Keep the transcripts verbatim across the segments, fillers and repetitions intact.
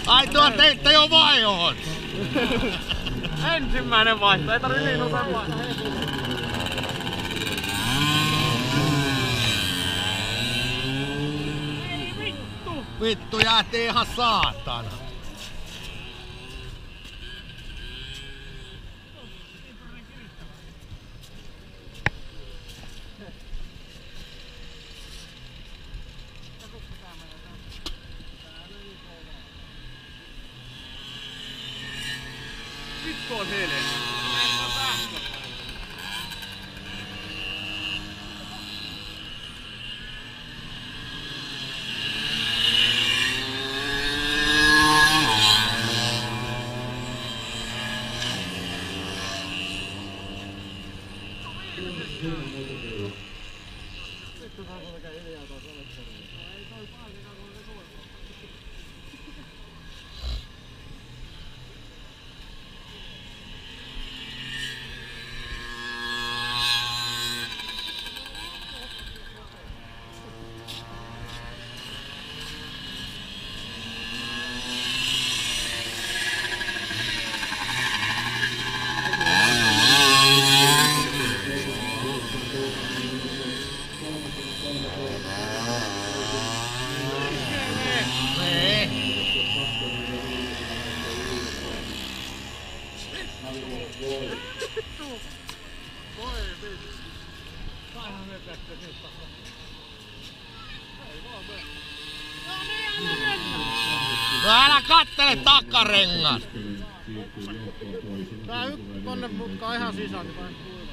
Ai tuo teitte jo vaihon! Ensimmäinen vaihto, ei tarvi niin usein vaihtaa. Vittu! Vittu jäätiin ihan saatana. Vittu on hiljaa. Vittu saako tekee hiljaa tuossa elektriikalla? Ei toi paikakaan kun se suojaa. Voi vittu. Saihan me tästä nyt takaa. Ei vaan mene. No niin, älä mennä! No älä kattele takarengas! Tää tonne mutkaa ihan sisään, niin vain kuivaa.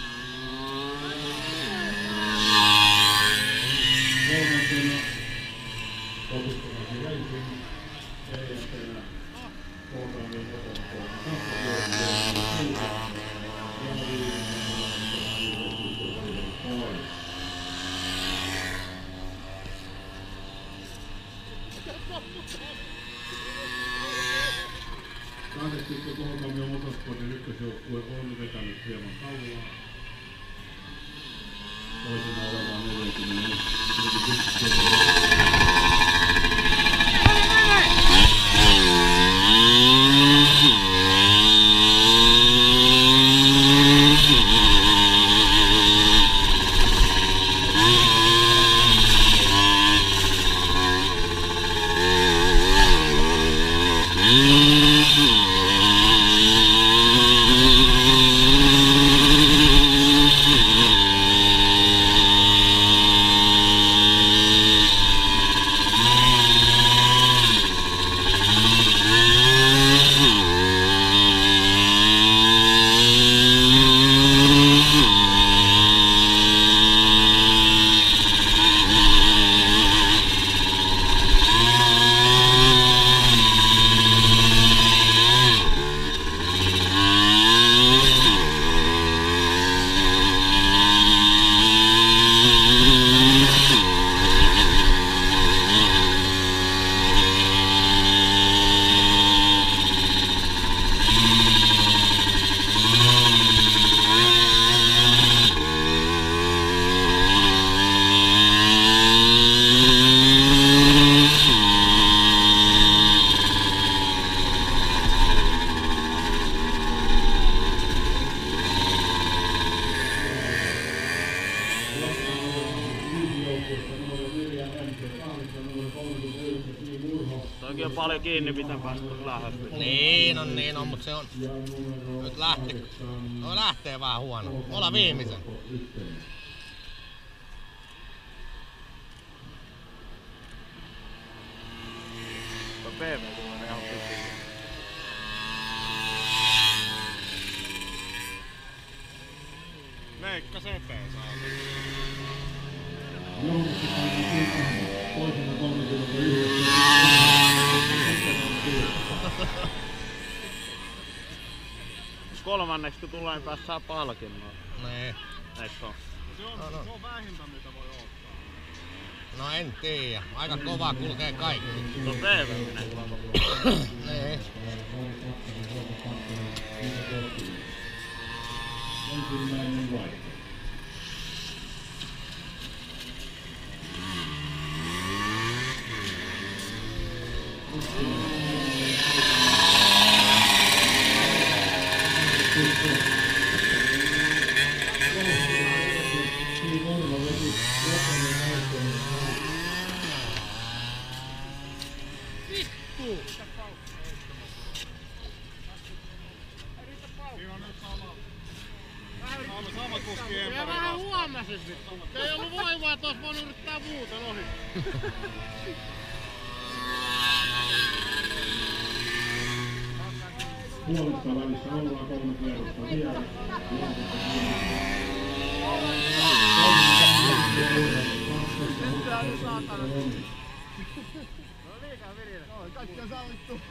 Kahdeksikko Kohokalmion motosportin ykkösjoukkue on vetänyt hieman kaulaa. Toisena olevaan neljäkymmentäyksi. Toikin on paljon kiinni, mitä päästä lähes. Niin on, niin on, mutta se on... Nyt lähtee... No lähtee vähän huono. Olla viimeisen. Tuo P V tulee ihan pitkin. Veikka Sepe saa. Kolmanneksi kun tulee, niin päässään palkinnoon. Nee. Eikö se oo? Se on, No, no. se on vähintä mitä voi ottaa. No en tiedä. Aika kova kulkee kaikki. Tuo P V menee kyllä koko. Nee. Ensimmäinen vaihto. Thank you. Ja vähän huomasin sitten. Ei ollut voimaa, että olisi voinut yrittää muuten ohi. Puolesta välissä ollaan kolme kierrosta vielä. Kaikki on sallittu.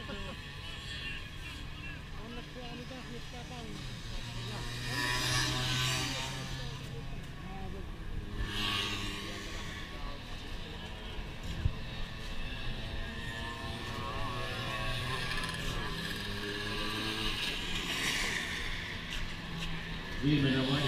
Onneksi siellä on tässä mitään kannattaa. Viimeinen vaihe.